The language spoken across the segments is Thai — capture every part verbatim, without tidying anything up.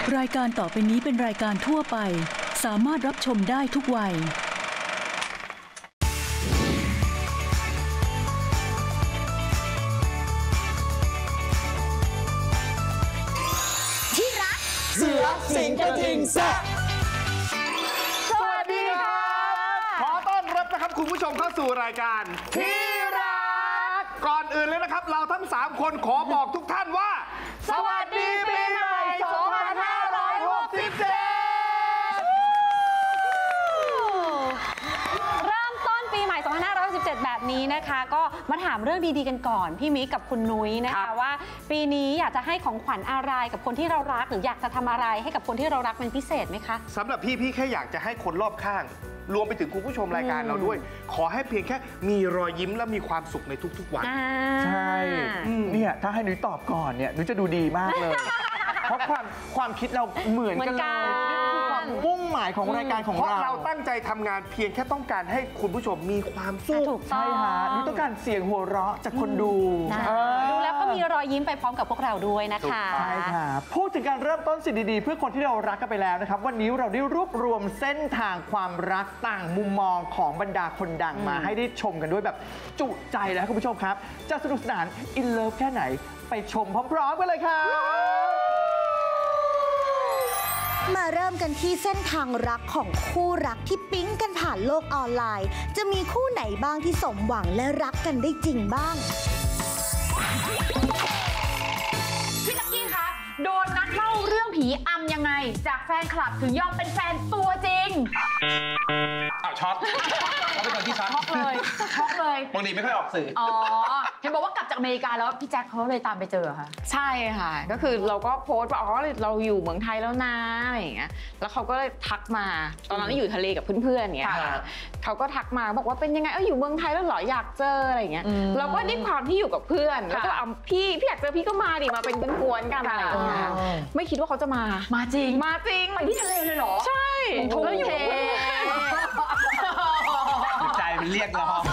รายการต่อไปนี้เป็นรายการทั่วไปสามารถรับชมได้ทุกวัยที่รักเสือสิงกระทิงแซ่บสวัสดีครับขอต้อนรับนะครับคุณผู้ชมเข้าสู่รายการที่รักก่อนอื่นเลยนะครับเราทั้งสามคนขอบอกทุกท่านว่าสวัสดีปีใหม่สองพันห้าร้อยหกสิบเจ็ดเริ่มต้นปีใหม่สองพันห้าร้อยหกสิบเจ็ดแบบนี้นะคะก็มาถามเรื่องดีๆกันก่อนพี่มิกกับคุณนุ้ยนะคะว่าปีนี้อยากจะให้ของขวัญอะไรกับคนที่เรารักหรืออยากจะทำอะไรให้กับคนที่เรารักเป็นพิเศษไหมคะสำหรับพี่พี่แค่อยากจะให้คนรอบข้างรวมไปถึงคุณผู้ชมรายการเราด้วยขอให้เพียงแค่มีรอยยิ้มและมีความสุขในทุกๆวันใช่เนี่ยถ้าให้หนุ้ยตอบก่อนเนี่ยหนุ้ยจะดูดีมากเลยเพราะความความคิดเราเหมือนกันเลยความมุ่งหมายของรายการของเราเพราะเราตั้งใจทำงานเพียงแค่ต้องการให้คุณผู้ชมมีความสุขใช่ฮะหนุ้ยต้องการเสียงหัวเราะจากคนดูดูแล้วก็มีรอยยิ้มไปพร้อมกับพวกเราด้วยนะคะใช่ค่ะพูดถึงการเริ่มต้นสิ่งดีๆเพื่อคนที่เรารักกันไปแล้วนะครับวันนี้เราได้รวบรวมเส้นทางความรักต่างมุมมองของบรรดาคนดังมาให้ได้ชมกันด้วยแบบจุใจแล้วคุณผู้ชมครับจะสนุกสนานอินเลิฟแค่ไหนไปชมพร้อมๆกันเลยครับมาเริ่มกันที่เส้นทางรักของคู่รักที่ปิ๊งกันผ่านโลกออนไลน์จะมีคู่ไหนบ้างที่สมหวังและรักกันได้จริงบ้างพี่ตั๊กกี้คะโดนนัดเล่าเรื่องผีอำยังไงจากแฟนคลับถึงยอมเป็นแฟนตัวจริงอ้าวช็อตเขาเป็นคนที่ช็อตช็อกเลยช็อกเลยปกติไม่ค่อยออกสื่ออ๋อเห็นบอกว่ากลับจากอเมริกาแล้วพี่แจ็คเขาเลยตามไปเจอค่ะใช่ค่ะก็คือเราก็โพสต์ว่าอ๋อเราอยู่เมืองไทยแล้วนะอะไรอย่างเงี้ยแล้วเขาก็เลยทักมาตอนนั้นอยู่ทะเลกับเพื่อนๆอย่างเงี้ยเขาก็ทักมาบอกว่าเป็นยังไงเอออยู่เมืองไทยแล้วเหรออยากเจออะไรอย่างเงี้ยเราก็ด้วยความที่อยู่กับเพื่อนแล้วก็เอาพี่พี่อยากเจอพี่ก็มาดิมาเป็นกวนๆกันอะไรอย่างเงี้ยไม่คิดว่าเขาจะมามาจริงมาจริงไปที่ทะเลเลยเหรอใช่แล้วอยู่ใจมันเรียกร้อง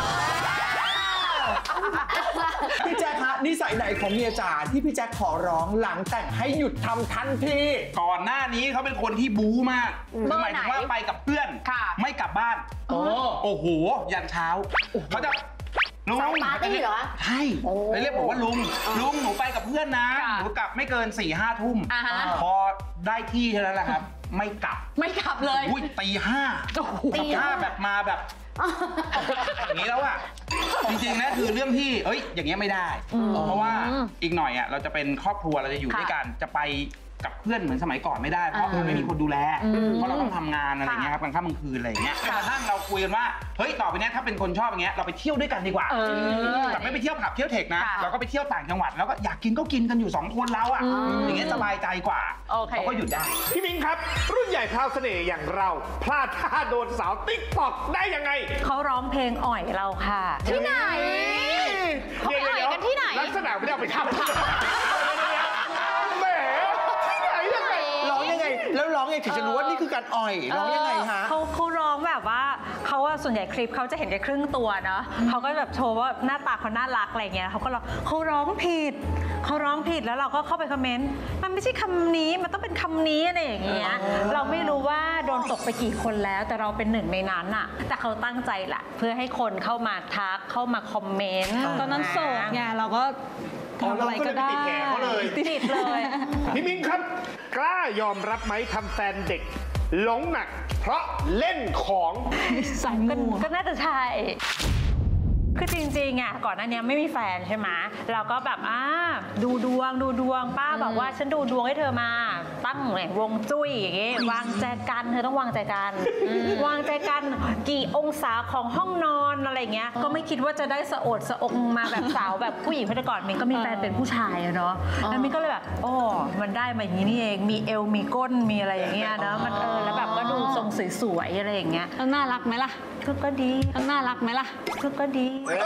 พี่แจ๊คฮะนิสัยไหนของเมียจ๋าที่พี่แจ๊คขอร้องหลังแต่งให้หยุดทำทันทีก่อนหน้านี้เขาเป็นคนที่บู๊มากคือหมายถึงว่าไปกับเพื่อนไม่กลับบ้านโอ้โหยันเช้าเขาจะลุงปาร์ตี้เหรอใช่ไปเรียกผมว่าลุงลุงหนูไปกับเพื่อนนะหนูกลับไม่เกินสี่ห้าทุ่มพอได้ที่เท่านั้นแหละครับไม่กลับไม่กลับเลยอุ้ยตีห้าตีห้าแบบมาแบบอย่างนี้แล้วอะจริงๆนะคือเรื่องที่เอ้ยอย่างเงี้ยไม่ได้เพราะว่าอีกหน่อยอะเราจะเป็นครอบครัวเราจะอยู่ด้วยกันจะไปกับเพื่อนเหมือนสมัยก่อนไม่ได้เพราะมันไม่มีคนดูแลเพราะเราต้องทำงานอะไรเงี้ยครับกลางค่ำกลางคืนอะไรเงี้ยกระทั่งเราคุยกันว่าเฮ้ยต่อไปนี้ถ้าเป็นคนชอบอย่างเงี้ยเราไปเที่ยวด้วยกันดีกว่าแต่ไม่ไปเที่ยวผับเที่ยวเทคนะเราก็ไปเที่ยวต่างจังหวัดแล้วก็อยากกินก็กินกันอยู่สองคนเราอะอย่างเงี้ยสบายใจกว่าเราก็หยุดได้พี่มิงครับรุ่นใหญ่พราวเสน่ห์อย่างเราพลาดท่าโดนสาวติ๊กต็อกได้ยังไงเขาร้องเพลงอ่อยเราค่ะที่ไหนเขาไปอ่อยกันที่ไหนลักษณะไม่ได้เอาไปทำแล้วร้องยังไงถึงจะรู้ว่านี่คือการอ่อยร้องยังไงฮะเขาเขาร้องแบบว่าเขาว่าส่วนใหญ่คลิปเขาจะเห็นแค่ครึ่งตัวเนาะเขาก็แบบโชว์ว่าหน้าตาเขาน่ารักอะไรเงี้ยเขาก็ร้องเขาร้องผิดเขาร้องผิดแล้วเราก็เข้าไปคอมเมนต์มันไม่ใช่คำนี้มันต้องเป็นคำนี้อะไรอย่างเงี้ยเราไม่รู้ว่าโดนตกไปกี่คนแล้วแต่เราเป็นหนึ่งในนั้นอะแต่เขาตั้งใจแหละเพื่อให้คนเข้ามาทักเข้ามาคอมเมนต์ตอนนั้นโสดไงเราก็ทำอะไรก็ได้ติดแผลเขาเลยติดเลยพี่มิงครับกล้ายอมรับไหมทำแฟนเด็กหลงหนักเพราะเล่นของใส่งูก็น่าจะใช่คือจริงๆอ่ะก่อนหน้านี้ไม่มีแฟนใช่ไหมเราก็แบบอ่าดูดวงดูดวงป้าบอกว่าฉันดูดวงให้เธอมาตั้งวงจุ้ยอย่างงี้วางใจกันเธอต้องวางใจกันวางใจกันกี่องศาของห้องนอนอะไรเงี้ยก็ไม่คิดว่าจะได้สะโอดสะองมาแบบสาวแบบผู้หญิงเพราะก่อนมินก็มีแฟนเป็นผู้ชายเนาะแล้วมินก็เลยแบบโอ้มันได้มาอย่างนี้นี่เองมีเอวมีก้นมีอะไรอย่างเงี้ยนะมันเออแล้วแบบก็ดูทรงสวยๆอะไรอย่างเงี้ยแล้วน่ารักไหมล่ะก็ดีแล้วน่ารักไหมล่ะก็ดี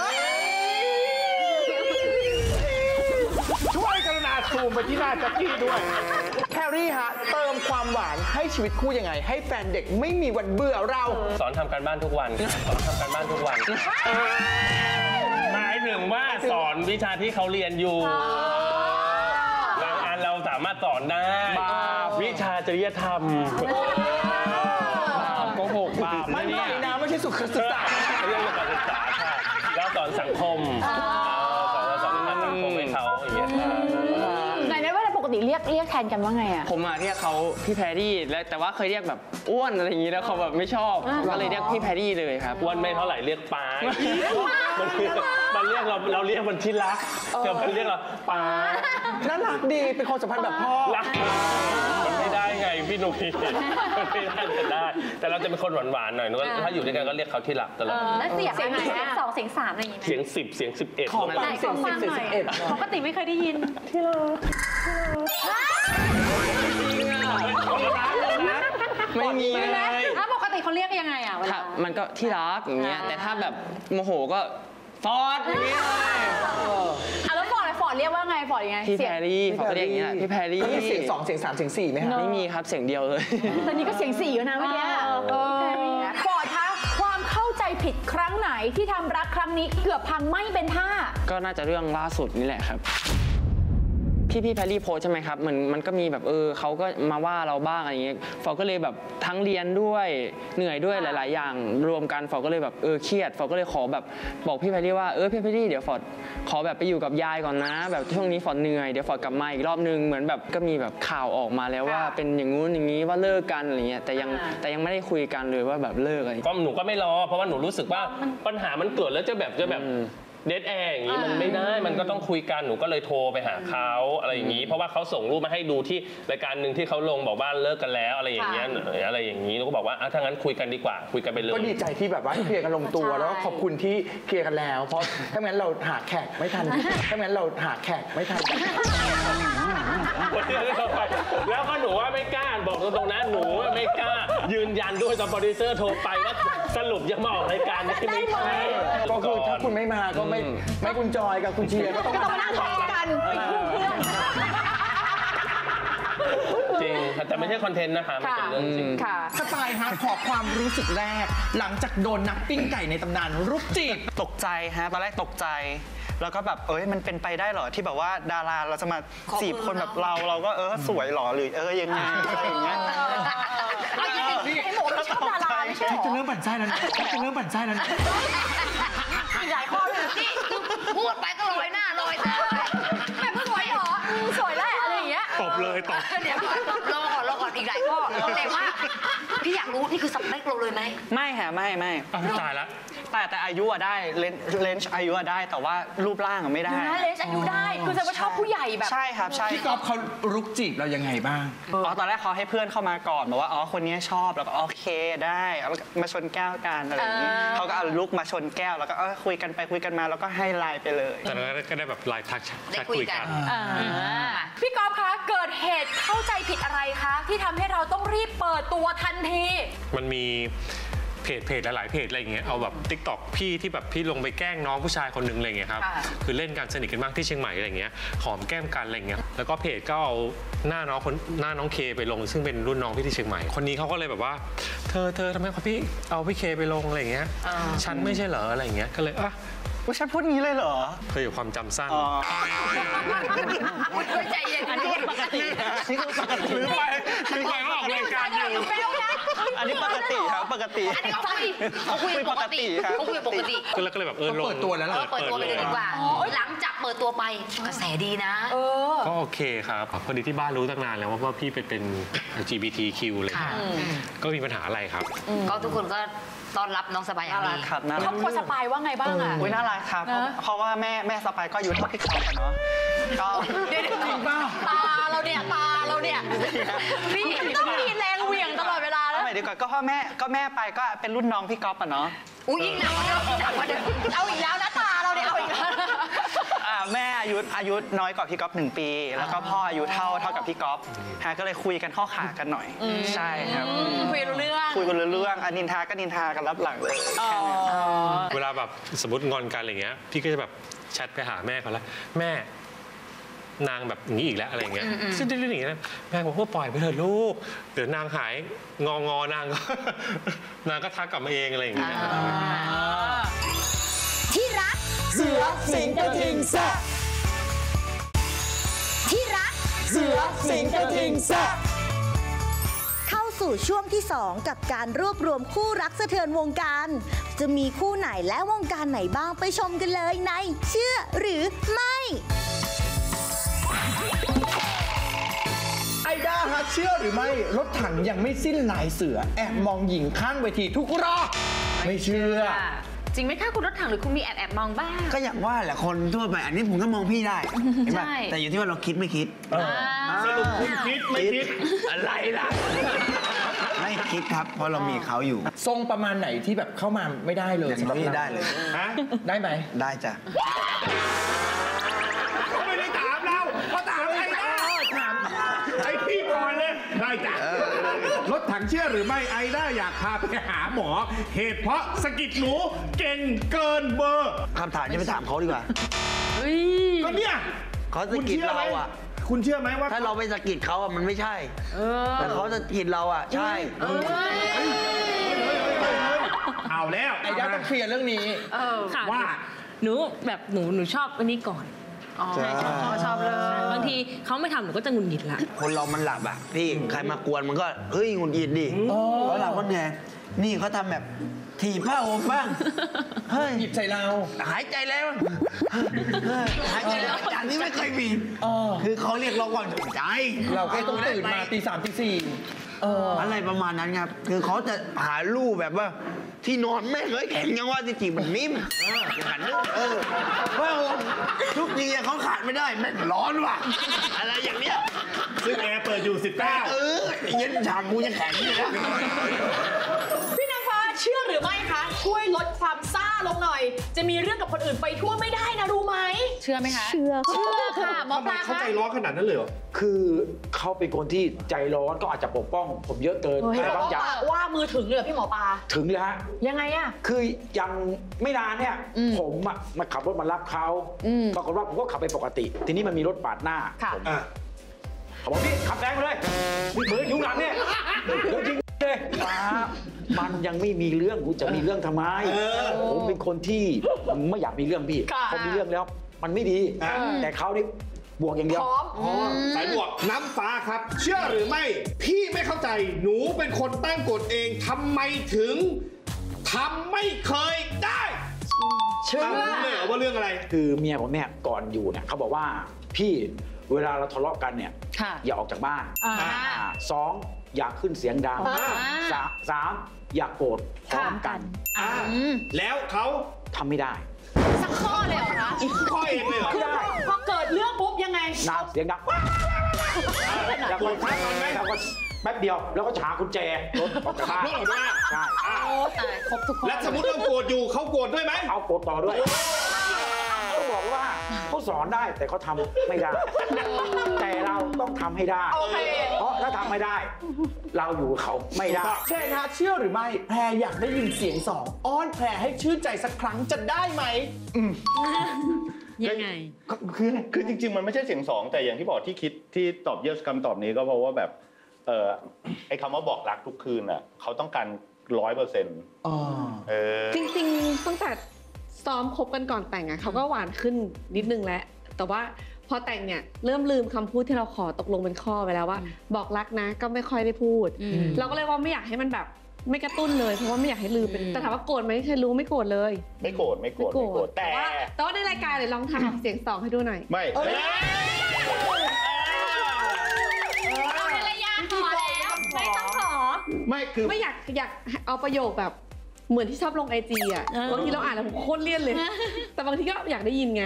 ช่วยกรุณาซูมไปที่หน้าแจ็คกี้ด้วยแพรรี่ฮะเติมความหวานให้ชีวิตคู่ยังไงให้แฟนเด็กไม่มีวันเบื่อเราสอนทำการบ้านทุกวันสอนทำการบ้านทุกวันหมายถึงว่าสอนวิชาที่เขาเรียนอยู่บางอันเราสาามารถสอนได้วิชาจริยธรรมโกหกบาปไม่ใช่นะไม่ใช่สุขศึกษาเรื่องการศึกษาค่ะแล้วสอนสังคมสอนสอนสังคมให้เขาอย่างเงี้ยไหนในเวลาปกติเรียกเรียกแทนกันว่าไงอ่ะผมอะเรียกเขาพี่แพรรี่แล้วแต่ว่าเคยเรียกแบบอ้วนอะไรอย่างงี้แล้วเขาแบบไม่ชอบก็เลยเรียกพี่แพรรี่เลยครับอ้วนไม่เท่าไหร่เรียกปามันมันเรียกเราเราเรียกมันที่รักแต่มันเรียกเราปาน่ารักดีเป็นความสัมพันธ์แบบพ่อรักมันไม่ได้ไงพี่หนุ่ยมันไม่ได้จะได้ แต่เราจะเป็นคนหวานๆหน่อยถ้าอยู่ด้วยกันก็เรียกเขาที่รักตลอดแล้วเสียงเสียงไหนสองเสียงสามอะไรอย่างงี้เสียงสิบเสียงสิบเอ็ดขอฟังเสียงสิบเสียงสิบเอ็ดปกติไม่เคยได้ยินที่เราไม่มีเลยถ้าปกติเขาเรียกยังไงอ่ะเวลามันก็ที่รักอย่างเงี้ยแต่ถ้าแบบโมโหก็ฟอร์ดอย่างเงี้ยอ่ะแล้วฟอร์ดฟอร์ดเรียกว่าไงฟอร์ดยังไงพี่แพรรี่เขาก็เรียกอย่างเงี้ยพี่แพรรี่มีเสียงสองเสียงสามเสียงสี่ไหมฮะไม่มีครับเสียงเดียวเลยตอนนี้ก็เสียงสี่แล้วนะเมื่อกี้ฟอร์ดคะความเข้าใจผิดครั้งไหนที่ทำรักครั้งนี้เกือบพังไม่เป็นท่าก็น่าจะเรื่องล่าสุดนี่แหละครับพี่พี่แพรรี่โพสใช่ไหมครับเหมือนมันก็มีแบบเออเขาก็มาว่าเราบ้างอะไรอย่างเงี้ยฟอก็เลยแบบทั้งเรียนด้วยเหนื่อยด้วยหลายๆอย่างรวมกันฟอก็เลยแบบเออเครียดฟอก็เลยขอแบบบอกพี่แพรรี่ว่าเออพี่แพรรี่เดี๋ยวฟอขอแบบไปอยู่กับยายก่อนนะแบบช่วงนี้ฟอเหนื่อยเดี๋ยวฟอกลับมาอีกรอบนึงเหมือนแบบก็มีแบบข่าวออกมาแล้วว่าเป็นอย่างงู้นอย่างนี้ว่าเลิกกันอะไรเงี้ยแต่ยังแต่ยังไม่ได้คุยกันเลยว่าแบบเลิกอะไรก็หนูก็ไม่รอเพราะว่าหนูรู้สึกว่าปัญหามันเกิดแล้วจะแบบจะแบบเดทแอร์อย่างนี้มันไม่ได้มันก็ต้องคุยกันหนูก็เลยโทรไปหาเขาอะไรอย่างนี้เพราะว่าเขาส่งรูปมาให้ดูที่รายการหนึ่งที่เขาลงบอกว่าเลิกกันแล้วอะไรอย่างเงี้ยอะไรอย่างนี้หนูก็บอกว่าถ้างั้นคุยกันดีกว่าคุยกันไปเลยก็ดีใจที่แบบว่าเคลียร์กันลงตัวแล้วก็ขอบคุณที่เคลียร์กันแล้วเพราะถ้างั้นเราหาแขกไม่ทันถ้างั้นเราหาแขกไม่ทันแล้วก็หนูว่าไม่กล้าบอกตรงๆนะหนูว่าไม่กล้ายืนยันด้วยตอนโปรดิวเซอร์โทรไปว่าสรุปยังมาออกรายการนี้ไม่ใช่ก็คือถ้าคุณไม่มาก็ไม่ไม่คุณจอยกับคุณเชียร์ก็ต้องมานั่งทอกันเป็นคู่เพื่อนจริงแต่ไม่ใช่คอนเทนต์นะคะมันเป็นเรื่องจริงสไตล์ฮะขอความรู้สึกแรกหลังจากโดนนักปิ้งไก่ในตำนานรุกจีบตกใจฮะตอนแรกตกใจแล้วก็แบบเอ้ยมันเป็นไปได้เหรอที่แบบว่าดาราเราจะมาจีบคนแบบเราเราก็เออสวยหรอหรือเออยังไงอะไรอย่างเงี้ยเอาจริงๆไอ้หมูไม่ชอบดาราไม่ใช่หรอจะเริ่มบั่นไส้แล้วจะเริ่มบั่นไส้แล้วอีกหลายข้อเลยที่พูดไปก็ลอยหน้าลอยตาแบบสวยหรอสวยแหละอะไรอย่างเงี้ยตบเลยตบเดี๋ยวรอก่อนรอก่อนอีกหลายข้อแต่ว่าพี่อยากรู้นี่คือสเปคเราเลยไหมไม่ค่ะไม่ไม่ตายแล้วแต่แต่อายุอะได้เลนส์อายุอะได้แต่ว่ารูปร่างอะไม่ได้เลนส์อายุได้คือจะว่าชอบผู้ใหญ่แบบใช่ครับใช่พี่ก๊อฟเขารุกจีบเรายังไงบ้างอ๋อตอนแรกเขาให้เพื่อนเข้ามาก่อนบอกว่าอ๋อคนนี้ชอบแล้วก็โอเคได้แล้วมาชนแก้วกันอะไรอย่างนี้เขาก็เอาลุกมาชนแก้วแล้วก็คุยกันไปคุยกันมาแล้วก็ให้ไลน์ไปเลยแต่แล้วก็ได้แบบไลน์ทักแชทคุยกันพี่ก๊อฟคะเกิดเหตุเข้าใจผิดอะไรคะที่ทำให้เราต้องรีบเปิดตัวทันทีมันมีเพจเพจหลายๆเพจอะไรอย่างเงี้ยเอาแบบติ๊กต็อกพี่ที่แบบพี่ลงไปแกล้งน้องผู้ชายคนหนึ่งอะไรเงี้ยครับคือเล่นกันสนิทกันมากที่เชียงใหม่อะไรเงี้ยหอมแก้มกันอะไรเงี้ยแล้วก็เพจก็เอาหน้าน้องคนหน้าน้องเคไปลงซึ่งเป็นรุ่นน้องพี่ที่เชียงใหม่คนนี้เขาก็เลยแบบว่าเธอเธอทำไมพี่เอาพี่เคไปลงอะไรเงี้ยฉันไม่ใช่เหรออะไรเงี้ยก็เลยอ่ะว่าฉันพูดงี้เลยเหรอเคยอยู่ความจำสั้นใจเย็นอันนี้ปกตินี่คือปกติหรือไปหรือไปว่าออกรายการอยู่อันนี้ปกติครับปกติอันนี้เขาคุยเขาคุยปกติเขาคุยปกติก็เลยก็เลยแบบเออลงเปิดตัวแล้วเปิดตัวไปเลยดีกว่าหลังจากเปิดตัวไปกระแสดีนะก็โอเคครับพอดีที่บ้านรู้ตั้งนานแล้วว่าพี่เป็นเป็น แอล จี บี ที คิว เลยก็มีปัญหาอะไรครับก็ทุกคนก็ต้อนรับน้องสปายอย่างดีครับครอบครัวสปายว่าไงบ้างอ่ะน่ารักครับเพราะว่าแม่แม่สปายก็อายุเท่าพี่เขาเนาะก็เดี๋ยวจริงป่ะตาเราเนี่ยตาเราเนี่ยพี่ต้องมีแรงเหวี่ยงตลอดเวลาแล้วทำไมดีกว่าก็พ่อแม่ก็แม่ไปก็เป็นรุ่นน้องพี่ก๊อฟอ่ะเนาะอุ้ยอีกแล้วเอาอีกแล้วนะตาเราเนี่ยเอาอีกแล้วแม่อายุอายุน้อยกว่าพี่ก๊อฟหนึ่งปีแล้วก็พ่ออายุเท่าเท่ากับพี่ก๊อฟฮะก็เลยคุยกันข้อขากันหน่อยใช่ครับคุยรู้เรื่องคุยกันรู้เรื่องนินทาก็นินทากันรับหลังเลยเวลาแบบสมมติงอนกันอะไรเงี้ยพี่ก็จะแบบแชทไปหาแม่เขาแล้วแม่นางแบบอย่างนี้อีกแล้วอะไรเงี้ยซึ่งเรื่องอย่างนี้นะแม่บอกว่าปล่อยไปเถอะลูกเดี๋ยวนางหายงองอนางก็นางก็ทักกลับมาเองอะไรอย่างเงี้ยที่รักเสือสิงกระทิงแซ่ที่รักเสือสิงกระทิงแซะเข้าสู่ช่วงที่สองกับการรวบรวมคู่รักสะเทือนวงการ จะมีคู่ไหนและวงการไหนบ้างไปชมกันเลยในเชื่อหรือไม่ไอด้าฮะเชื่อหรือไม่รถถังยังไม่สิ้นลายเสือแอบมองหญิงข้างเวทีทุกรอบไม่เชื่อจริงไหมคะคุณรถถังหรือคุณมีแอบแอบมองบ้างก็อย่างว่าแหละคนทั่วไปอันนี้ผมก็มองพี่ได้ใช่แต่อยู่ที่ว่าเราคิดไม่คิดสรุปคุณคิดไม่คิดอะไรล่ะไม่คิดครับเพราะเรามีเขาอยู่ทรงประมาณไหนที่แบบเข้ามาไม่ได้เลยสำหรับพี่ได้เลยฮะได้ไหมได้จ้ะเขาไม่ได้ถามเราเขาถามไอ้ด้าถามไอ้พี่ก่อนเลยได้จ้ะรถถังเชื่อหรือไม่ไอ้ด้าอยากพาไปหาหมอเหตุเพราะสะกิดหนูเก่งเกินเบอร์คำถามนี้ไปถามเขาดีกว่าก็เนี่ยเขาสะกิดเราอ่ะคุณเชื่อไหมว่าถ้าเราไปสะกิดเขาอ่ะมันไม่ใช่แต่เขาสะกิดเราอ่ะใช่เอาแล้วไอ้ด้าต้องเคลียร์เรื่องนี้ว่าหนูแบบหนูหนูชอบอันนี้ก่อนใช่ชอบชอบเลยบางทีเขาไม่ทำหนูก็จะหงุดหงิดละคนเรามันหลับอ่ะพี่ใครมากวนมันก็เฮ้ยหงุดหงิดดิเพราะเราก็ไงนี่เขาทำแบบถีบผ้าห่มบ้างเฮ้ยหยิบใส่เราหายใจแล้วหายใจแล้วจากนี้ไม่เคยมีคือเขาเรียกร้องความสนใจเราแค่ต้องตื่นมาตีสามตีสี่อะไรประมาณนั้นครับคือเขาจะหาลู่แบบว่าที่นอนแม่งเลยแข็งยังว่าจริงๆมันนิ่มอย่างนั้นเออว่าทุกทีเขาขาดไม่ได้แม่งร้อนว่ะอะไรอย่างเนี้ยซึ่งแอร์เปิดอยู่สิบเก้าเออเย็นฉากกูยังแข็งอยู่นะพี่นางฟ้าเชื่อหรือไม่คะช่วยลดความซ่าลงหน่อยจะมีเรื่องกับคนอื่นไปทั่วไม่ได้นะรู้ไหมเชื่อไหมคะเชื่อเชื่อค่ะหมอปลาเขาใจร้อนขนาดนั้นเลยเหรอคือเขาเป็นคนที่ใจร้อนก็อาจจะปกป้องผมเยอะเกินแต่บางอย่างว่ามือถึงเลยพี่หมอปลาถึงเลยฮะยังไงอะคือยังไม่นานเนี่ยผมอะมาขับรถมารับเขาปรากฏว่าผมก็ขับไปปกติทีนี้มันมีรถปาดหน้าผมเขาบอกพี่ขับแรงไปเลยเหมือนอยู่หลังเนี่ยเดี๋ยวจริงเลยป้ามันยังไม่มีเรื่องกูจะมีเรื่องทำไมผมเป็นคนที่ไม่อยากมีเรื่องพี่พอมีเรื่องแล้วมันไม่ดีแต่เขานี่บวกอย่างเดียวสายบวกน้ำฟ้าครับเชื่อหรือไม่พี่ไม่เข้าใจหนูเป็นคนตั้งกฎเองทำไมถึงทำไม่เคยได้เชื่อเลยเหรอว่าเรื่องอะไรคือเมียผมเนี่ยก่อนอยู่เนี่ยเขาบอกว่าพี่เวลาเราทะเลาะกันเนี่ยอย่าออกจากบ้านสองอย่าขึ้นเสียงดังสามอย่าโกรธพร้อมกันแล้วเขาทำไม่ได้สักข้อเลยเหรอคะข้อเองเลยเหรอพอเกิดเรื่องปุ๊บยังไงน้ำเสียงดังแล้วก็แล้วก็แป๊บเดียวแล้วก็ฉากุญแจรถออกจากบ้านใช่โอ้ตายครบทุกข้อแล้วสมมติเราโกรธอยู่เขาโกรธด้วยไหมเอาโกรธต่อด้วยเขาบอกว่าเขาสอนได้แต่เขาทำไม่ได้แต่เราต้องทำให้ได้เพราะถ้าทำไม่ได้เราอยู่เขาไม่ได้ใช่นะเชื่อหรือไม่แพรอยากได้ยินเสียงสองอ้อนแพรให้ชื่นใจสักครั้งจะได้ไหมยังไงคือคือจริงๆมันไม่ใช่เสียงสองแต่อย่างที่บอกที่คิดที่ตอบเยสคำตอบนี้ก็เพราะว่าแบบเออไอ้คำว่าบอกรักทุกคืนอ่ะเขาต้องการร้อยเปอร์เซ็นต์จริงๆตั้งแต่ซ้อมคบกันก่อนแต่งอ่ะเขาก็หวานขึ้นนิดนึงแล้วแต่ว่าพอแต่งเนี่ยเริ่มลืมคำพูดที่เราขอตกลงเป็นข้อไปแล้วว่าบอกรักนะก็ไม่ค่อยได้พูดเราก็เลยว่าไม่อยากให้มันแบบไม่กระตุ้นเลยเพราะว่าไม่อยากให้ลืมเป็นแต่ถามว่าโกรธไหมเคยรู้ไม่โกรธเลยไม่โกรธไม่โกรธไม่โกรธแต่ว่าแต่ว่าในรายการเลยลองทำเสียงสองให้ดูหน่อยไม่ไม่คือไม่อยากอยากเอาประโยคแบบเหมือนที่ชอบลงไอจีอ่ะบางทีเราอ่านแล้วผมโคตรเลี่ยนเลยแต่บางทีก็อยากได้ยินไง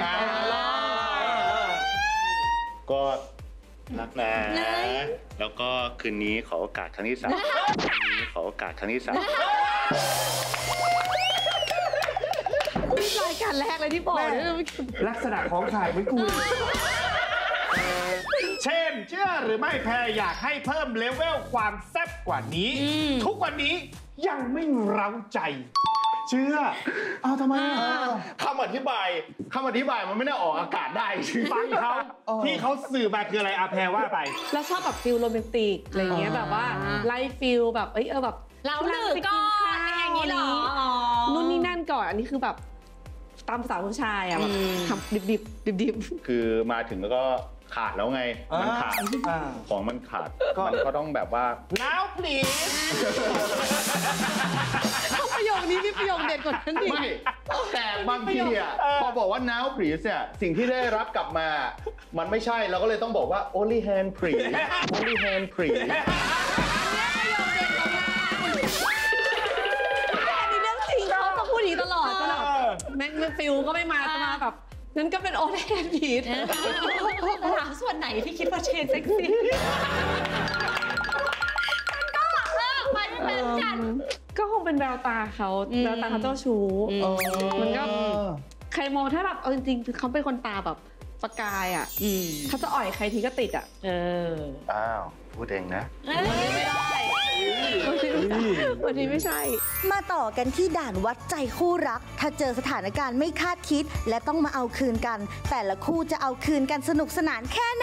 ก็รักนะแล้วก็คืนนี้ขอโอกาสครั้งที่สามคืนนี้ขอโอกาสครั้งที่สามรายการแรกเลยที่บอกลักษณะของขายเหมือนกูเช่นเชื่อหรือไม่แพรอยากให้เพิ่มเลเวลความแซ่บกว่านี้ทุกวันนี้ยังไม่เร้าใจเชื่อเอาทำไมคำอธิบายคำอธิบายมันไม่ได้ออกอากาศได้ฟังเขาที่เขาสื่อมาคืออะไรอาแพรว่าไปแล้วชอบแบบฟิลโรแมนติกอะไรเงี้ยแบบว่าไลฟ์ฟิลแบบเอ้ยเออแบบเราหนึ่งก่อนอย่างนี้หรอนู่นนี่นั่นก่อนอันนี้คือแบบตามภาษาผู้ชายอะแบบทำดิบดิบดิบดิบคือมาถึงแล้วก็ขาดแล้วไงมันขาดของมันขาดมันก็ต้องแบบว่า now please ประโยคนี้มีประโยคเด็ดกว่านั้นอีกไม่แต่บางทีอ่ะพอบอกว่า now please เนี่ยสิ่งที่ได้รับกลับมามันไม่ใช่เราก็เลยต้องบอกว่า only hand please only hand please ในเรื่องจริงเขาจะพูดอย่างนี้ตลอดตลอดแม็กซ์ฟิลก็ไม่มาจะมาแบบนั่นก็เป็นโอเล่ผีดถามส่วนไหนที่คิดว่าเชนเซ็กซี่ก็เออมันเป็นกันก็คงเป็นแววตาเขาแววตาเขาเจ้าชู้มันก็ใครมองถ้าแบบเอาจริงๆเขาเป็นคนตาแบบประกายอ่ะเขาจะอ่อยใครทีก็ติดอ่ะเอออ้าวพูดเองนะไม่ได้วันนี้ไม่ใช่มาต่อกันที่ด่านวัดใจคู่รักถ้าเจอสถานการณ์ไม่คาดคิดและต้องมาเอาคืนกันแต่ละคู่จะเอาคืนกันสนุกสนานแค่ไหน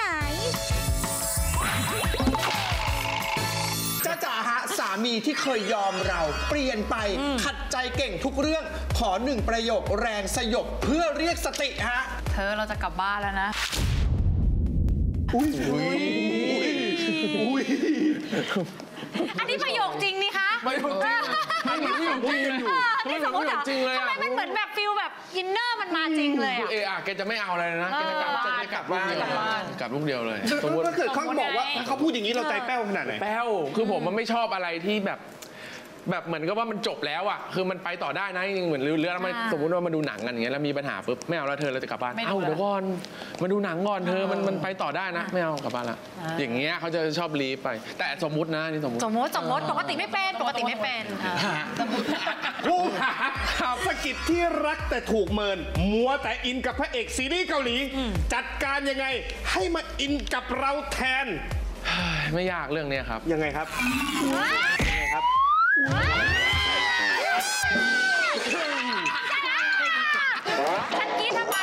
จ้าจ๋าฮะสามีที่เคยยอมเราเปลี่ยนไปขัดใจเก่งทุกเรื่องขอหนึ่งประโยคแรงสยบเพื่อเรียกสติฮะเธอเราจะกลับบ้านแล้วนะอุ้ยอุ้ยอันนี้ประโยคจริงนี่คะไม่จริงไม่เหมือนประโยคจริงอยู่นี่สมมติเหรอทำไมมันเหมือนแบบฟิลแบบอินเนอร์มันมาจริงเลยอ่ะเออแกจะไม่เอาอะไรนะแกจะกลับจะกลับบ้านกลับลูกเดียวเลยสมมติถ้าเกิดเขาบอกว่าเขาพูดอย่างนี้เราใจแป้วขนาดไหนแป้วคือผมมันไม่ชอบอะไรที่แบบแบบเหมือนกับว่ามันจบแล้วอ่ะคือมันไปต่อได้นะจริงเหมือนเรื่องมันสมมติว่ามาดูหนังกันอย่างเงี้ยแล้วมีปัญหาปุ๊บไม่เอาแล้วเธอเราจะกลับบ้านเอ้าเดี๋ยวก่อนมาดูหนังก่อนเธอมันมันไปต่อได้นะไม่เอากลับบ้านละอย่างเงี้ยเขาจะชอบลีฟไปแต่สมมุตินะนี่สมมติสมมติสมมติปกติไม่เป็นปกติไม่เป็นคู่หาสกิดที่รักแต่ถูกเมินมัวแต่อินกับพระเอกซีรีส์เกาหลีจัดการยังไงให้มาอินกับเราแทนไม่ยากเรื่องนี้ครับยังไงครับยังไงครับฉันคิดทำไม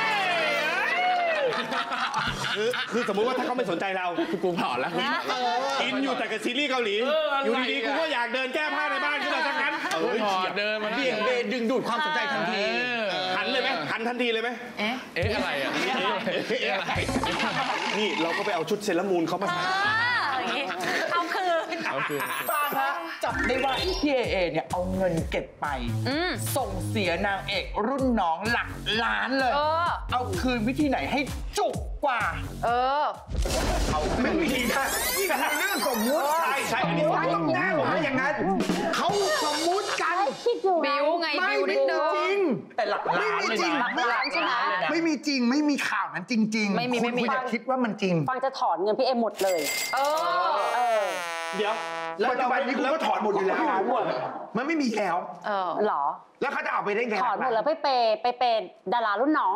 คือคือสมมุติว่าถ้าเขาไม่สนใจเราคือกูผ่อนแล้วอินอยู่แต่กับซีรีส์เกาหลีอยู่ดีๆกูก็อยากเดินแก้ผ้าในบ้านขึ้นมาสักนั้นเดินมาเบี่ยงเบนดึงดูดความสนใจทันทีหันเลยไหมหันทันทีเลยไหมเอ๊ะเอ๊ะอะไรอ่ะเอ๊ะอะไรนี่เราก็ไปเอาชุดเซรามูนเขามาใส่เอาคืนเอาคืนป้าฮะจับได้ว่าพี่เอเอเนี่ยเอาเงินเก็บไปส่งเสียนางเอกรุ่นน้องหลักล้านเลยเอาคืนวิธีไหนให้จุกกว่าเออเขาไม่มีนะนี่คือเรื่องสมมุติใช่ใช่อันนี้ต้องแน่ว่าอย่างนั้นเขาสมมุติกันบิวไงบิวนิดนึงจริงแต่หลักล้านเลยนะหลักล้านใช่ไหมไม่มีจริงไม่มีข่าวนั้นจริงๆไม่มีไม่มีคุณจะคิดว่ามันจริงฟังจะถอนเงินพี่เอหมดเลยเออเออเดี๋ยวปัจจุบันนี้กูก็ถอนหมดอยู่แล้วมันไม่มีแล้วเออหรอแล้วเขาจะเอาไปได้ไงถอนหมดแล้วไปเปไปเป็นดารารุ่นน้อง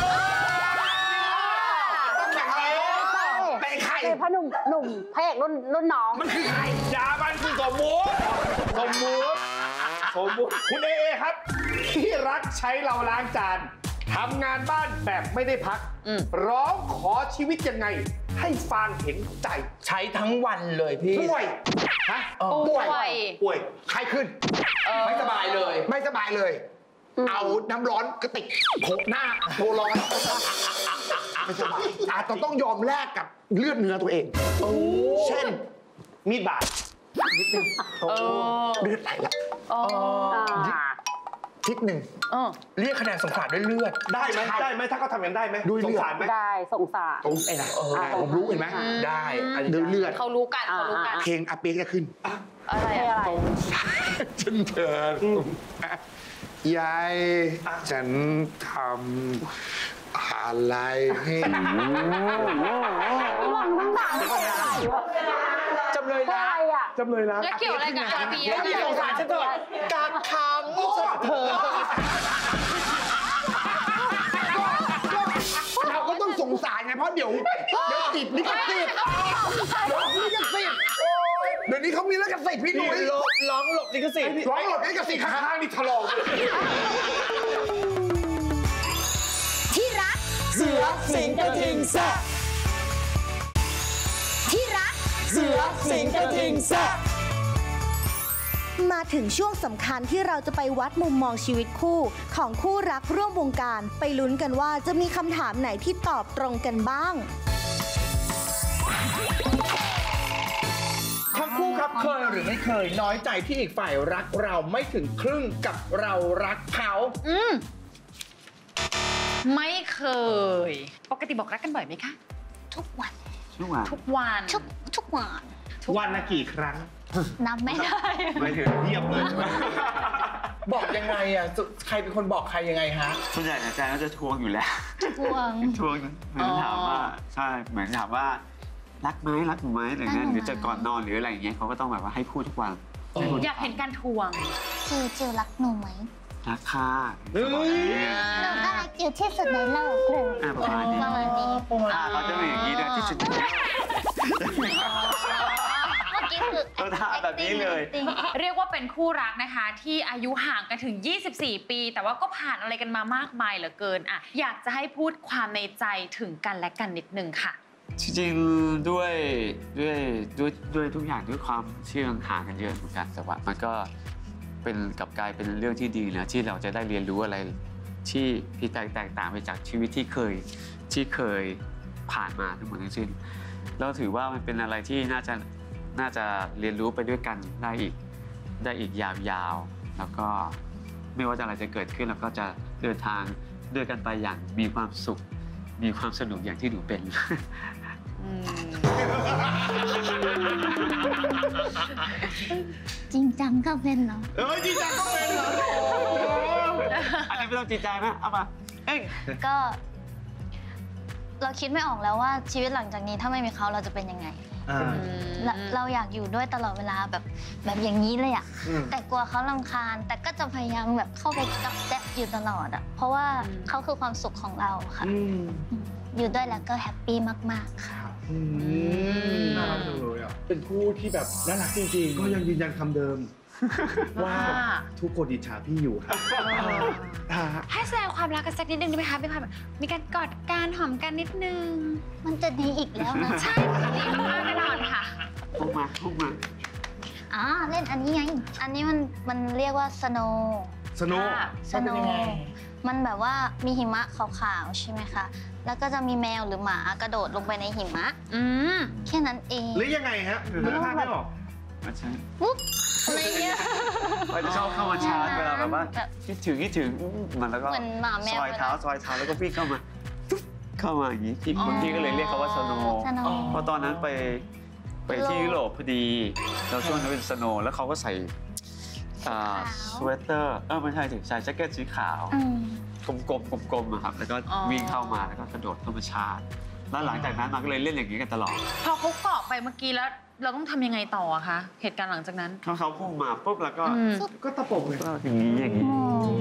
เป็นใครเป็นพระหนุ่มหนุ่มพระเอกรุ่นรุ่นน้องมันคือใครยาบันคือสมมุติสมมุติสมมุติคุณเอเอครับที่รักใช้เราล้างจานทำงานบ้านแบบไม่ได้พักร้องขอชีวิตยังไงให้ฟางเห็นใจใช้ทั้งวันเลยพี่ป่วยฮะป่วยป่วยใครขึ้นไม่สบายเลยไม่สบายเลยเอาน้ำร้อนกระติกโขกหน้าโตร้อนไม่สบายอาจจะต้องยอมแลกกับเลือดเนื้อตัวเองเช่นมีดบาดนิดนึงเลือดไหลแล้วทิศหนึ่งเรียกคะแนนสงสารด้วยเลือดได้ไหมได้ไหมถ้าเขาทำกันได้ไหมดูสงสารไหมได้สงสารตรงไอ้นะผมรู้เห็นไหมได้ดูเลือดเขารู้กันเขารู้กันเพลงอาเปียกจะขึ้นอะไรอะไรฉันเธอยายฉันทำอะไรให้หนูหวังทั้งด่าจำเลยนะจำเลยนะแล้วเกี่ยวอะไรกับอาเปียกสงสารฉันเถอะการคำมุสเธอเราก็ต้องสงสารไงเพราะเดี๋ยวเดี๋ยวติดลิขสิทธิ์ลิขสิทธิ์เดี๋ยวนี้เขามีลิขสิทธิ์พี่หนุ่ยร้องหลบลิขสิทธิ์ร้องหลบลิขสิทธิ์ข้างๆนี่ถลอกที่รักเสือสิงกระทิงแซะที่รักเสือสิงกระทิงแซะมาถึงช่วงสำคัญที่เราจะไปวัดมุมมองชีวิตคู่ของคู่รักร่วมวงการไปลุ้นกันว่าจะมีคำถามไหนที่ตอบตรงกันบ้างทั้งคู่ครับเคยหรือไม่เคยน้อยใจที่อีกฝ่ายรักเราไม่ถึงครึ่งกับเรารักเขาอืมไม่เคยปกติบอกรักกันบ่อยไหมคะทุกวันทุกวันทุกวันทุกทุกวันวันละกี่ครั้งนับไม่ได้ไม่ถึงเทียบเลยบอกยังไงอ่ะสุใครเป็นคนบอกใครยังไงฮะส่วนใหญ่อาจารย์ก็จะทวงอยู่แล้วทวงทวงเหมือนถามว่าใช่เหมือนถามว่ารักไหมรักหนูไหมอะไรเงี้ยหรือจะก่อนนอนหรืออะไรอย่างเงี้ยเขาก็ต้องแบบว่าให้พูดทุกวันให้พูดอยากเห็นการทวงจิวจิวรักหนูไหมรักค่ะหนูก็รักจิวที่สุดในโลกเลยอ่าประมาณนี้ประมาณนี้อ่าเขาจะเป็นอย่างนี้ด้วยที่สุดเมื่อกี้คือเขาท่าแบบนี้เลยเรียกว่าเป็นคู่รักนะคะ ที่อายุห่างกันถึง ยี่สิบสี่ ปี แต่ว่าก็ผ่านอะไรกันมามากมายเหลือเกินอ่ะอยากจะให้พูดความในใจถึงกันและกันนิดนึงค่ะจริงๆด้วยด้วยด้วยด้วยทุกอย่างด้วยความที่มันห่างกันเยอะเหมือนกันแต่ว่ามันก็เป็นกลับกลายเป็นเรื่องที่ดีนะที่เราจะได้เรียนรู้อะไรที่ผิดแตกต่างไปจากชีวิตที่เคยที่เคยผ่านมาทั้งหมดทั้งสิ้นเราถือว่ามันเป็นอะไรที่น่าจะน่าจะเรียนรู้ไปด้วยกันได้อีกได้อีกยาวๆแล้วก็ไม่ว่าจะอะไรจะเกิดขึ้นเราก็จะเดินทางด้วยกันไปอย่างมีความสุขมีความสนุกอย่างที่หนูเป็นจริงจังก็เป็นเหรอเออจริงจังก็เป็นเหรออันนี้ไม่ต้องจริงจังนะเอามาเอ้ยก็ เราคิดไม่ออกแล้วว่าชีวิตหลังจากนี้ถ้าไม่มีเขาเราจะเป็นยังไงเราเราอยากอยู่ด้วยตลอดเวลาแบบแบบอย่างนี้เลยอะแต่กลัวเขารำคาญแต่ก็จะพยายามแบบเข้าไปกับแจ๊ะอยู่ตลอดอะเพราะว่าเขาคือความสุขของเราค่ะอยู่ด้วยแล้วก็แฮปปี้มากๆค่ะน่ารักจังเลยอ่ะเป็นคู่ที่แบบน่ารักจริงๆก็ยังยืนยันคำเดิม ว่าทุกคนอิจฉาพี่อยู่ครับให้แสดงความรักกันสักนิดนึงได้ไหมคะพี่พายแบบมีการกอดการหอมกันนิดนึงมันจะดีอีกแล้วนะใช่ค่ะดีมากแน่นอนค่ะพุ่งมาพุ่งมาอ๋อเล่นอันนี้ไง อันนี้มันมันเรียกว่าสโนว์สโนว์สโนว์มันแบบว่ามีหิมะขาวๆใช่ไหมคะ แล้วก็จะมีแมวหรือหมากระโดดลงไปในหิมะอืมแค่นั้นเองหรือยังไงฮะนึกภาพไม่ออกมาใช่ปุ๊บอะไรเงี้ยเขาจะชอบเข้ามาชาร์จเวลาแบบว่าคิดถึงคิดถึงมันแล้วก็เหมือนหมาแมวซอยเท้าซอยเท้าแล้วก็วิ่งเข้ามาเข้ามาอย่างนี้พี่คนพี่ก็เลยเรียกเขาว่าสโนว์สโนว์เพราะตอนนั้นไปไปที่ยุโรปพอดีเราช่วงนั้นเป็นสโนว์แล้วเขาก็ใส่สเวตเตอร์เออไม่ใช่ถึงใส่แจ็คเก็ตสีขาวกลมๆกลมๆอะครับแล้วก็วิ่งเข้ามาแล้วก็กระโดดเข้ามาชาร์จแล้วหลังจากนั้นมาก็เลยเล่นอย่างนี้กันตลอดพอเขาเกาะไปเมื่อกี้แล้วเราต้องทำยังไงต่ออะคะเหตุการณ์หลังจากนั้นเขาเขาพุ่งมาปุ๊บแล้วก็ก็ตะปบเลยอย่างนี้อย่างนี้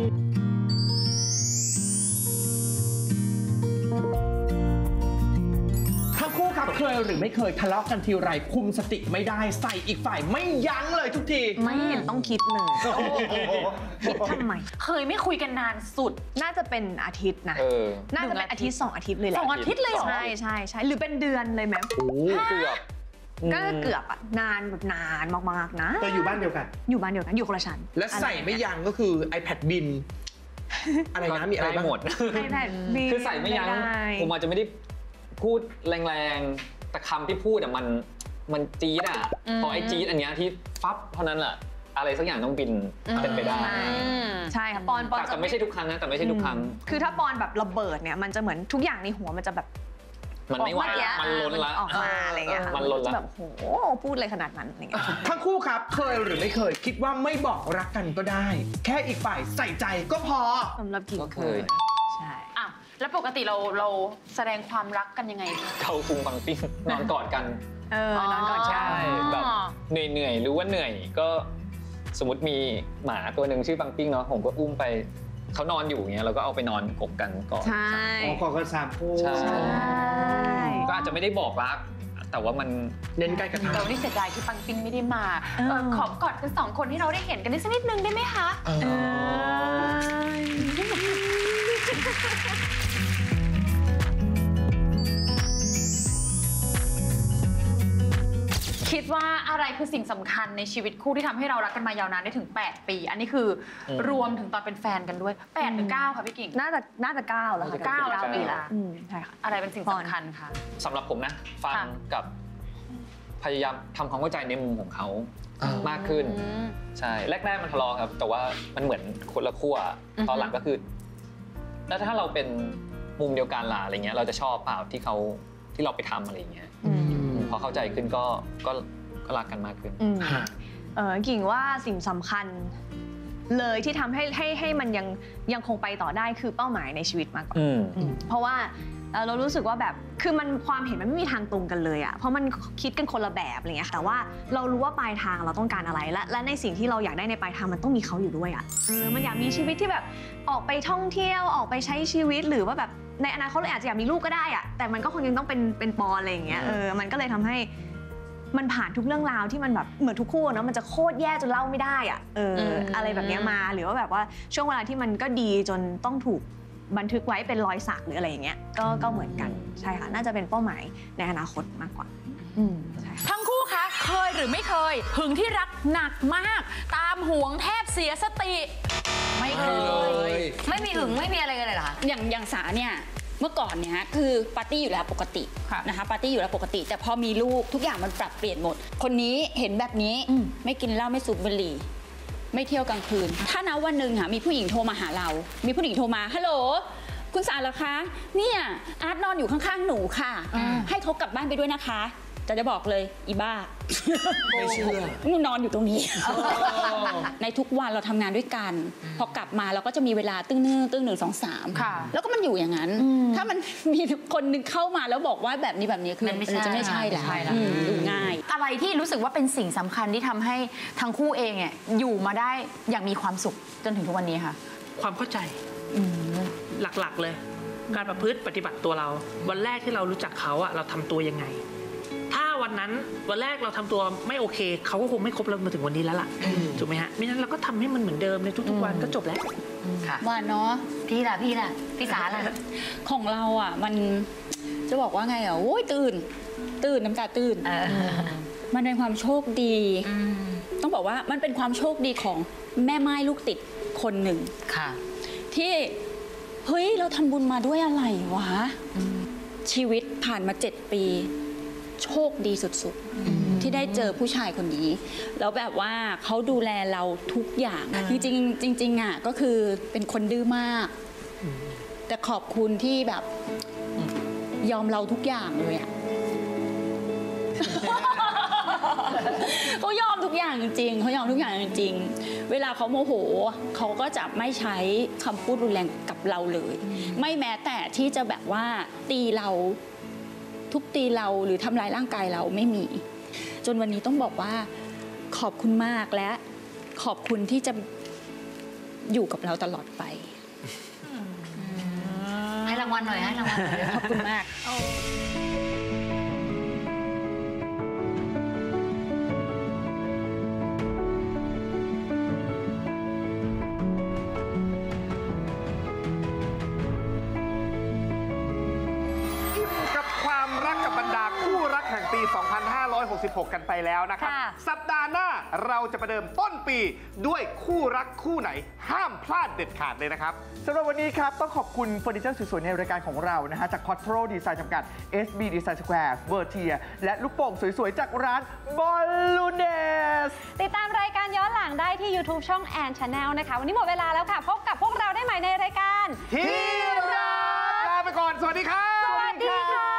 ทั้งคู่ครับเคยหรือไม่เคยทะเลาะกันทีไรคุมสติไม่ได้ใส่อีกฝ่ายไม่ยั้งเลยทุกทีไม่เห็นต้องคิดเลย คิดทำไมเคยไม่คุยกันนานสุดน่าจะเป็นอาทิตย์นะเออน่าจะเป็นอาทิตย์สองอาทิตย์เลยแหละสองอาทิตย์เลยเหรอใช่ใช่ใช่หรือเป็นเดือนเลยไหมโอ้เกือบก็เกือบอะนานแบบนานมากๆนะแต่อยู่บ้านเดียวกันอยู่บ้านเดียวกันอยู่คนละชั้นและใส่ไม่ยั้งก็คือ iPad บิน อะไรนะมีอะไรบ้างด้หมด iPad บินคือใส่ไม่ยั้งได้ผมอาจจะไม่ได้พูดแรงๆ แต่คำที่พูดอ่ะมันมันจี๊ดอ่ะพอไอ้จี๊ดอันเนี้ยที่ฟับเท่านั้นแหละอะไรสักอย่างต้องบินเป็นไปได้ใช่ค่ะปอนปอนแต่แต่ไม่ใช่ทุกครั้งนะแต่ไม่ใช่ทุกครั้งคือถ้าปอนแบบระเบิดเนี่ยมันจะเหมือนทุกอย่างในหัวมันจะแบบมันไม่ไหวออกาละมันล้นละออกมาอะไรเงี้ยค่ะมันล้นละจะแบบโหพูดเลยขนาดนั้นอะไรเงี้ยทั้งคู่ครับเคยหรือไม่เคยคิดว่าไม่บอกรักกันก็ได้ แค่อีกฝ่ายใส่ใจก็พอสำหรับกิ่งก็เคยใช่อ่ะแล้วปกติเราเราแสดงความรักกันยังไงคะเข้าพุงปังปิ้งนอนกอดกันเออนอนก่อนใช่แบบเหนื่อยๆรู้ว่าเหนื่อยก็สมมติมีหมาตัวหนึ่งชื่อปังปิ้งเนาะผมก็อุ้มไปเขานอนอยู่อย่างเงี้ยเราก็เอาไปนอนกบกันก่อนใช่อ๋อก่อนกันสามคู่ใช่ก็อาจจะไม่ได้บอกรัก แต่ว่ามันเน้นใกล้กระทำแต่วันนี้เสียดายที่ปังปิงไม่ได้มาเออขอกอดกันสองคนที่เราได้เห็นกันนิดสักนิดนึงได้ไหมคะเอคิดว่าอะไรคือสิ่งสำคัญในชีวิตคู่ที่ทำให้เรารักกันมายาวนานได้ถึงแปดปี อันนี้คือรวมถึงตอนเป็นแฟนกันด้วยแปดหรือเก้าคะพี่กิ่งน่าจะน่าจะเก้าแล้วค่ะเก้าแล้วปีละอืมใช่ค่ะอะไรเป็นสิ่งสำคัญคะสำหรับผมนะ ฟังค่ะกับพยายามทำความเข้าใจในมุมของเขามากขึ้นใช่แรกๆมันทะเลาะครับแต่ว่ามันเหมือนคนละขั้วตอนหลังก็คือแล้วถ้าเราเป็นมุมเดียวกันล่ะอะไรเงี้ยเราจะชอบเปล่าที่เขาที่เราไปทำอะไรเงี้ยพอเข้าใจขึ้นก็ก็ก็รักกันมากขึ้นเออกิ่งว่าสิ่งสำคัญเลยที่ทำให้ให้ให้มันยังยังคงไปต่อได้คือเป้าหมายในชีวิตมากกว่าเพราะว่าเรารู้สึกว่าแบบคือมันความเห็นมันไม่มีทางตรงกันเลยอะเพราะมันคิดกันคนละแบบอะไรเงี้ยแต่ว่าเรารู้ว่าปลายทางเราต้องการอะไรและและในสิ่งที่เราอยากได้ในปลายทางมันต้องมีเขาอยู่ด้วยอะเออมันอยากมีชีวิตที่แบบออกไปท่องเที่ยวออกไปใช้ชีวิตหรือว่าแบบในอนาคตเราอาจจะอยากมีลูกก็ได้อะแต่มันก็คงยังต้องเป็นเป็นปออะไรอย่างเงี้ยเออมันก็เลยทำให้มันผ่านทุกเรื่องราวที่มันแบบเหมือนทุกคู่เนาะมันจะโคตรแย่จนเล่าไม่ได้อะเอออะไรแบบนี้มาหรือว่าแบบว่าช่วงเวลาที่มันก็ดีจนต้องถูกบันทึกไว้เป็นรอยสักหรืออะไรอย่างเงี้ยก็ก็เหมือนกันใช่ค่ะน่าจะเป็นเป้าหมายในอนาคตมากกว่าทั้งคู่คะเคยหรือไม่เคยหึงที่รักหนักมากตามหวงแทบเสียสติไม่เคยไม่มีหึงไม่มีอะไรกันเลยเหรอคะอย่างอย่างสาเนี่ยเมื่อก่อนเนี่ยคือปาร์ตี้อยู่แล้วปกตินะคะปาร์ตี้อยู่แล้วปกติแต่พอมีลูกทุกอย่างมันปรับเปลี่ยนหมดคนนี้เห็นแบบนี้ไม่กินเหล้าไม่สูบบุหรี่ไม่เที่ยวกลางคืนถ้านะวันหนึ่งค่ะมีผู้หญิงโทรมาหาเรามีผู้หญิงโทรมาฮัลโหลคุณสารเหรอคะเนี่ยอาร์ตนอนอยู่ข้างๆหนูค่ะให้เขากลับบ้านไปด้วยนะคะจะจะบอกเลยอีบ้าไม่เชื่อหนูนอนอยู่ตรงนี้ในทุกวันเราทำงานด้วยกันพอกลับมาเราก็จะมีเวลาตึ้งนึงตึ้งหนึ่งสองสามแล้วก็มันอยู่อย่างนั้นถ้ามันมีคนนึงเข้ามาแล้วบอกว่าแบบนี้แบบนี้คือมันจะไม่ใช่แล้วดูง่ายอะไรที่รู้สึกว่าเป็นสิ่งสำคัญที่ทำให้ทั้งคู่เองเนี่ยอยู่มาได้อย่างมีความสุขจนถึงทุกวันนี้ค่ะความเข้าใจหลักๆเลยการประพฤติปฏิบัติตัวเราวันแรกที่เรารู้จักเขาอะเราทำตัวยังไงถ้าวันนั้นวันแรกเราทำตัวไม่โอเคเขาก็คงไม่คบเรามาถึงวันนี้แล้วล่ะถูกไหมฮะไม่งั้นเราก็ทำให้มันเหมือนเดิมในทุกๆวันก็จบแล้วว่าเนาะพี่ล่ะพี่ล่ะพี่สาล่ะของเราอ่ะมันจะบอกว่าไงอ่ะโอ้ยตื่นตื่นน้ำตาตื่นมันเป็นความโชคดีต้องบอกว่ามันเป็นความโชคดีของแม่ไม้ลูกติดคนหนึ่งค่ะที่เฮ้ยเราทำบุญมาด้วยอะไรวะชีวิตผ่านมาเจ็ดปีโชคดีสุดๆที่ได้เจอผู้ชายคนนี้แล้วแบบว่าเขาดูแลเราทุกอย่างจริงๆจริงๆอ่ะก็คือเป็นคนดื้อมากแต่ขอบคุณที่แบบยอมเราทุกอย่างเลยอ่ะเขายอมทุกอย่างจริงๆเขายอมทุกอย่างจริงๆเวลาเขาโมโหเขาก็จะไม่ใช้คำพูดรุนแรงกับเราเลยไม่แม้แต่ที่จะแบบว่าตีเราทุบตีเราหรือทำร้ายร่างกายเราไม่มีจนวันนี้ต้องบอกว่าขอบคุณมากและขอบคุณที่จะอยู่กับเราตลอดไปให้รางวัลหน่อยให้รางวัลหน่อยขอบคุณมากแห่งปี สองพันห้าร้อยหกสิบหก กันไปแล้วนะครับสัปดาห์หน้าเราจะประเดิมต้นปีด้วยคู่รักคู่ไหนห้ามพลาดเด็ดขาดเลยนะครับสำหรับวันนี้ครับต้องขอบคุณเฟอร์นิเจอร์สวยๆในรายการของเรานะฮะจาก Quattro Design จำกัด เอส บี Design Square Vertier และลูกโป่งสวยๆจากร้าน Ballooness ติดตามรายการย้อนหลังได้ที่ YouTube ช่อง แอน Channel นะคะวันนี้หมดเวลาแล้วค่ะพบกับพวกเราได้ใหม่ในรายการที่รักลาไปก่อนสวัสดีครับสวัสดีค่ะ